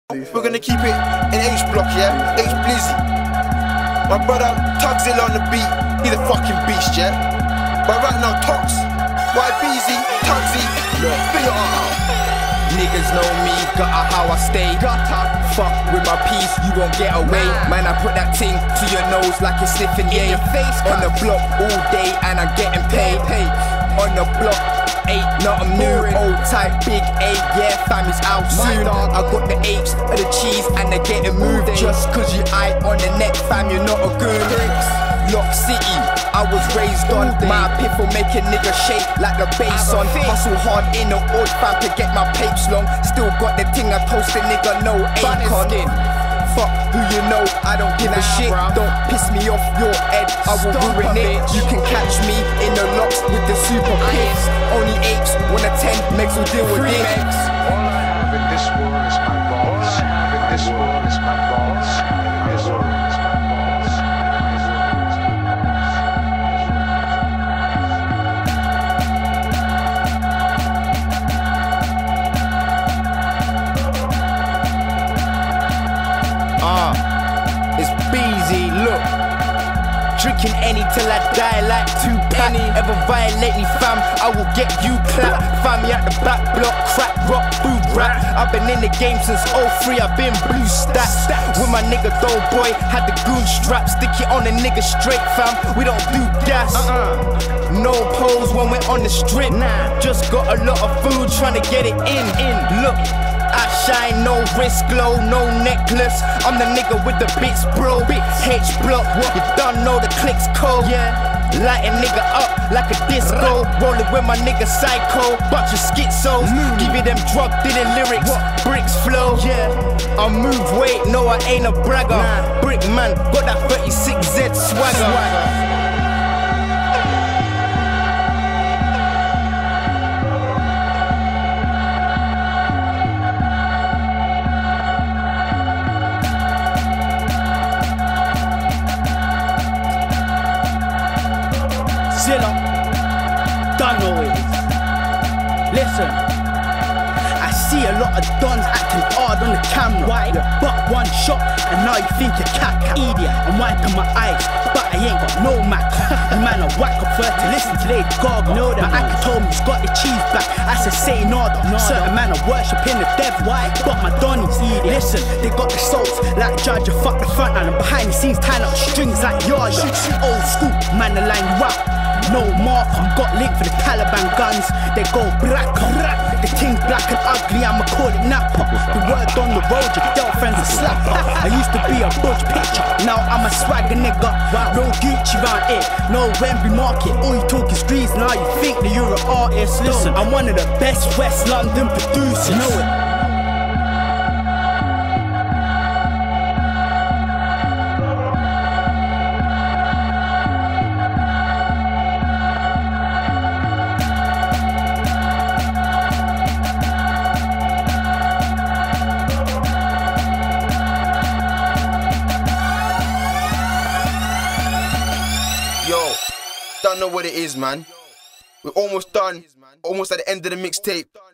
We're gonna keep it in H block, yeah? H Blizzy. My brother Tugzilla on the beat, he's a fucking beast, yeah? But right now, Tox, YBZ, Tugzy, figure it out. Niggas know me, gutter how I stay. Fuck with my piece, you won't get away. Man, I put that thing to your nose like you're sniffing yay. On the block all day and I'm getting paid. On the block, ain't nothing new. Old type, big A, yeah, fam is out soon. I got the apes and the cheese and they're getting moved. Just cause you eye on the neck, fam, you're not a goon. Lock City, I was raised on. My piff will make a nigga shake like the bass on. Hustle hard in the old fam to get my papes long. Still got the thing I toast a nigga, no Akon. Fuck who you know, I don't give a shit. Don't piss me off your head, I will ruin it. You can catch me in the locks with the super piss. Only apes, 1 of 10, Megs will deal with it. All I have in this world is my balls. In this world is my balls. In this world is my balls. It's BZ, look. Drinking any till I die like Tupac. Ever violate me, fam, I will get you clapped. Find me at the back block, crack, rock, boot rap. I've been in the game since 03, I've been blue stats. With my nigga Doe Boy, had the goon strap. Stick it on a nigga straight, fam, we don't do gas. No pose when we're on the strip. Just got a lot of food, trying to get it in. Look, I shine, no wrist glow, no necklace. I'm the nigga with the bits, bro. H block, you don't know the clicks cold. Light a nigga up like a disco. Rolling with my nigga Psycho, bunch of schizos. Give you them drug dealing lyrics, bricks flow. I move weight, no I ain't a bragger. Brick man, got that 36Z swagger. Zilla, don't know it. Listen, I see a lot of dons acting hard on the camera. Why? But one shot and now you think you're cat. Idiot, I'm wiping my eyes, but I ain't got no Mac. The man I whack up first to listen to they gargle. My actor told me he's got the cheese back. I said say nada. Certain man are worshipping the devil. Why? But my donnies, listen, they got the souls like Judge, fuck the front line and behind the scenes tying up strings like Yaya. Old school, man the line you out. No marker, got linked for the Taliban guns. They go blacker. The thing's black and ugly, I'ma call it napper. The word on the road, your girlfriend's a slapper. I used to be a budge pitcher, now I'm a swagger nigga. No Gucci round it, no Wembley market. All you talk is grease, now you think that you're an artist. Listen, I'm one of the best West London producers. You know it. Don't know what it is, man. We're almost done, almost at the end of the mixtape.